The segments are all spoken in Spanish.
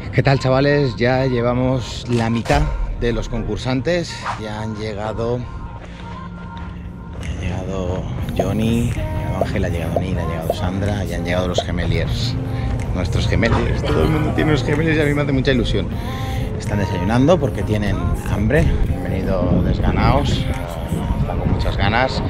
¿Qué tal, chavales? Ya llevamos la mitad de los concursantes. Ya han llegado Johnny, ha llegado Ángel, ha llegado Neil, ha llegado Sandra, y han llegado los gemeliers. Nuestros gemeliers. Todo el mundo tiene unos gemeliers y a mí me hace mucha ilusión. Están desayunando porque tienen hambre. Han venido desganados, están con muchas ganas.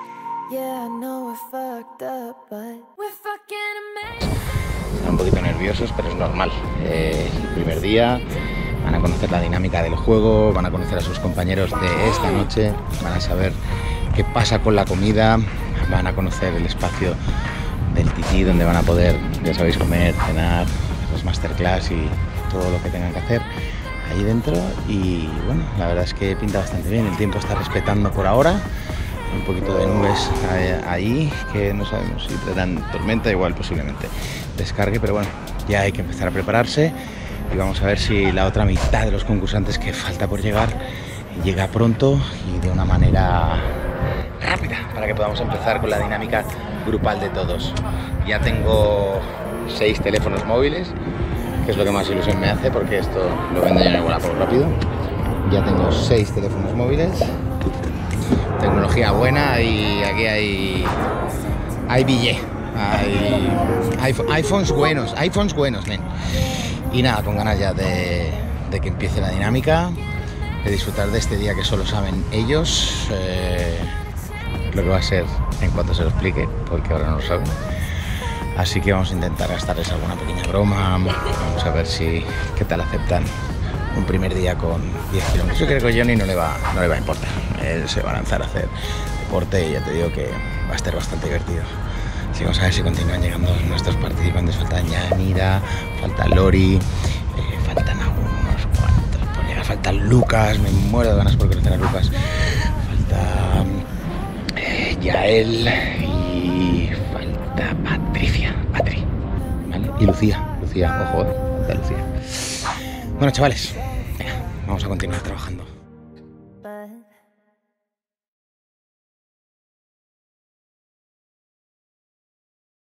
Están un poquito nerviosos, pero es normal. El primer día van a conocer la dinámica del juego, van a conocer a sus compañeros de esta noche, van a saber qué pasa con la comida, van a conocer el espacio del tití donde van a poder, ya sabéis, comer, cenar, los masterclass y todo lo que tengan que hacer ahí dentro. Y bueno, la verdad es que pinta bastante bien. El tiempo está respetando por ahora. Un poquito de nubes ahí que no sabemos si traerán tormenta, igual posiblemente descargue, pero bueno, ya hay que empezar a prepararse y vamos a ver si la otra mitad de los concursantes que falta por llegar llega pronto y de una manera rápida para que podamos empezar con la dinámica grupal de todos. Ya tengo 6 teléfonos móviles, que es lo que más ilusión me hace porque esto lo vendo yo en el Wallapop rápido. Ya tengo 6 teléfonos móviles. Tecnología buena y aquí hay billete, hay iPhones buenos, men. Y nada, con ganas ya de que empiece la dinámica, de disfrutar de este día que solo saben ellos lo que va a ser en cuanto se lo explique, porque ahora no lo saben. Así que vamos a intentar gastarles alguna pequeña broma, vamos a ver qué tal aceptan un primer día con 10 kilómetros. Yo creo que a Johnny no le va a importar. Él se va a lanzar a hacer deporte y ya te digo que va a estar bastante divertido. Así vamos a ver si continúan llegando nuestros participantes. Faltan Yanira, falta Lori, faltan algunos cuantos por llegar. Falta Lucas, me muero de ganas por conocer a Lucas. Falta Yael y falta Patri, ¿vale? Y Lucía, ojo, falta Lucía. Bueno, chavales, venga, vamos a continuar trabajando.